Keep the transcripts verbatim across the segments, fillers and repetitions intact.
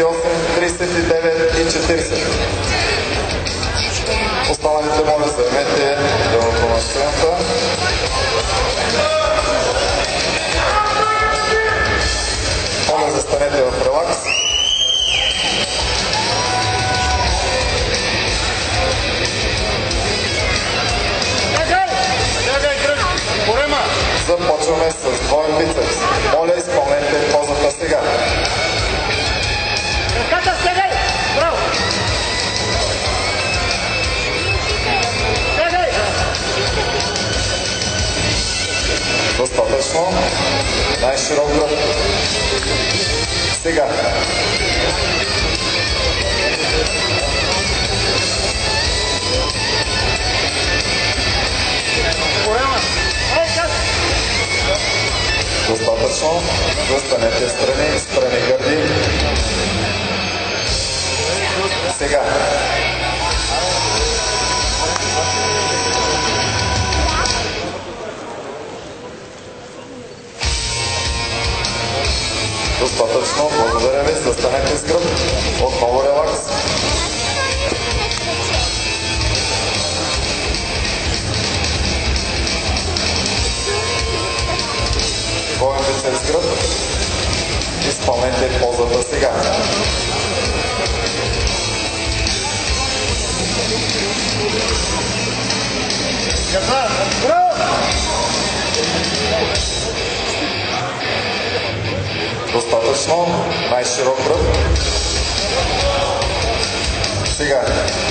осем, тридесет и девет и четиридесет. Останалите моля да заемете дъното на сцената. Моля застанете в релакс. Започваме с двоен бицепс. Моля, изпълнете позата сега. Ръката стегай! Браво! Стегай! Достатъчно. Най-широк гръб. Сега. Достатъчно. Застанете страни, страни гърди. Сега. Достатъчно. Благодаря ви. Застанете с гръб. Отново релакс. Двоен бицепс гръб. Изпълнете позата сега. Достатъчно. Най-широк гръб. Сега.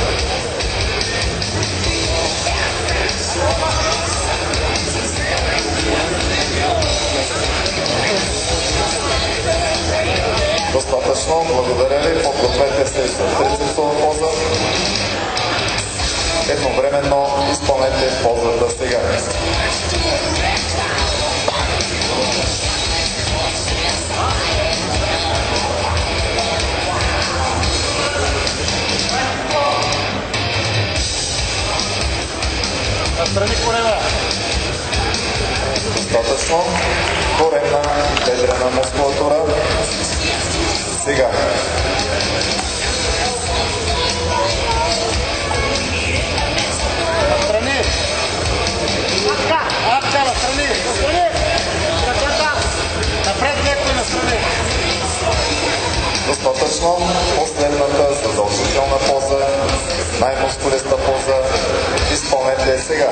Достатъчно. Благодаря ви. Подгответе се за трицепсова поза. Едновременно изпълнете позата сега. Настрани корема. Достатъчно. Коремна и бедрена мускулатура. Сега. Настрани. Лапка. Лапка, настрани. Настрани. Ръката. Напред леко и настрани. Достатъчно. Последната задължителна поза. Най-мускулиста поза. Изпълнете сега.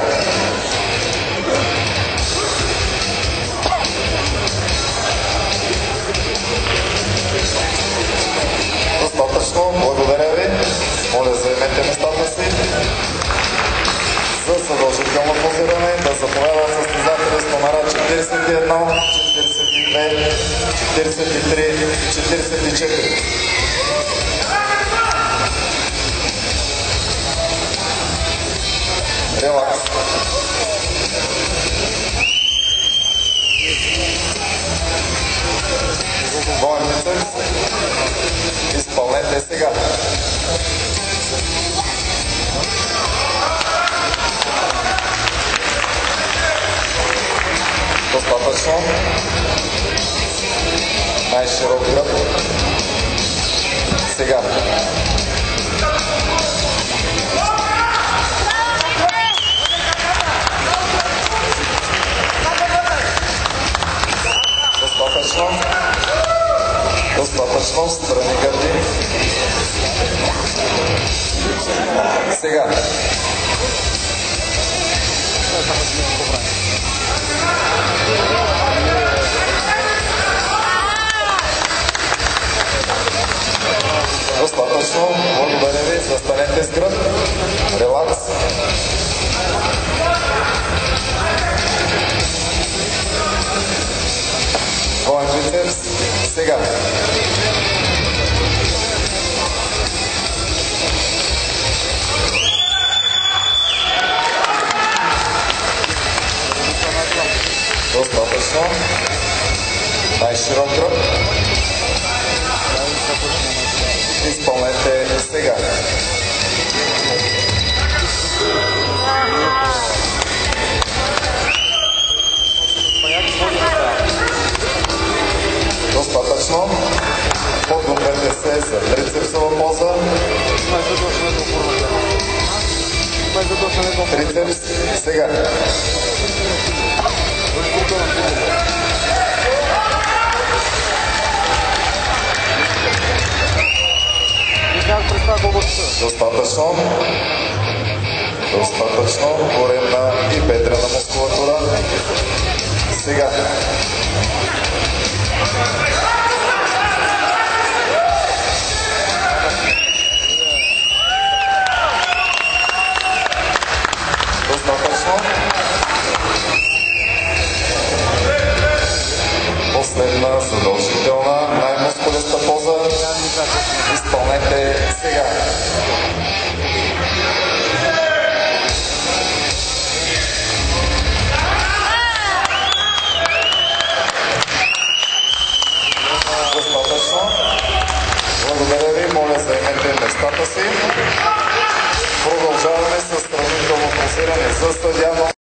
Достатъчно. Благодаря ви. Моля, заемете местата си. За задължително позиране да заповядат състезатели с номера четиридесет и едно, четиридесет и две, четиридесет и три, четиридесет и четири. Релакс. Двоен бицепс. Изпълнете сега. Достатъчно. Най-широк гръб. Сега. Достатъчно. Достатъчно. Страни гърди. Сега. Достатъчно. Благодаря ви. Застанете с гръб. Релакс. Двоен бицепс. Сега. Достатъчно. Най-широк гръб. Изпълнете сега. Достатъчно. Подгответе се е за трицепсова поза. Трицепс. Сега. Достатъчно. Достатъчно. Коремна и бедрена мускулатура. Сега. Достатъчно. Последна задължителна най-мускулеста поза. Изпълнете сега. Достатъчно. Благодаря ви. Моля, заемете местата си. Продължаваме с сравнително позиране за съдя.